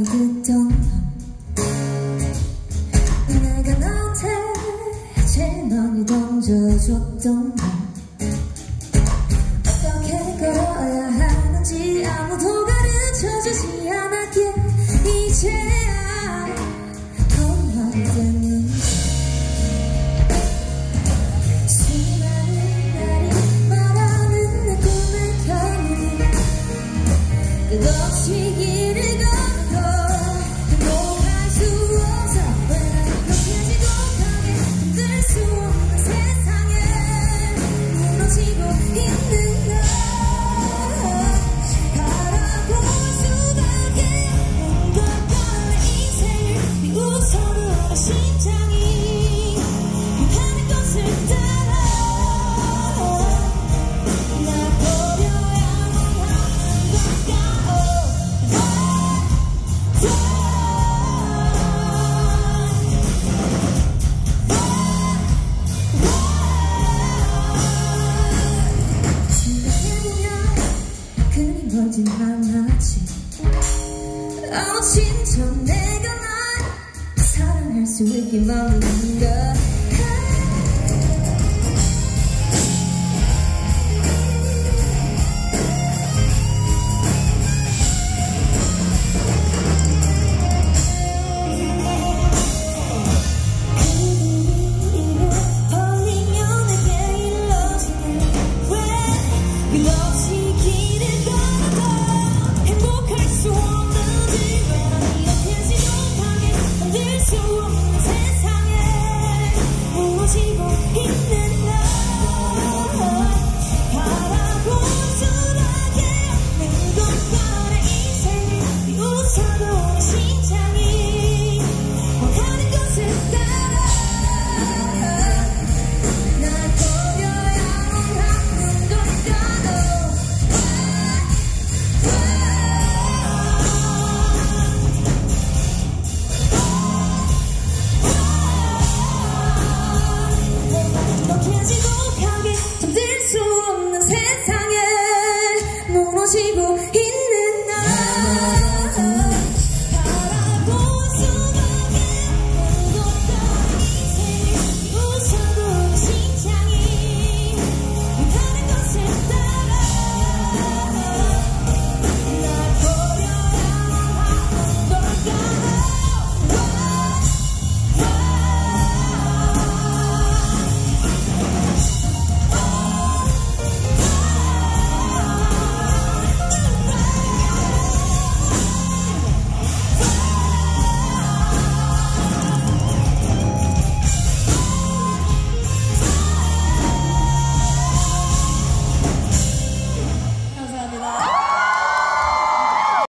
많이 듣던 넌 내가 너한테 제일 많이 던져줬던 넌 어떻게 걸어야 하는지 아무도 가르쳐주지 않았기에 이제야 험하게 됐는지 수많은 날이 말하는 내 꿈의 결론이 끝없이 길을 걷고 행복할 수 없어 포기하지도 못하게 흔들 수 없는 세상에 무너지고 있는 널 바라볼 수밖에 없는 걸 내 인생을 비웃어도 심장이 가는 것을 따라 날 버려야만 하는 걸까. 그림 하나지 진짜 내가 날 사랑할 수 있게 만드는 걸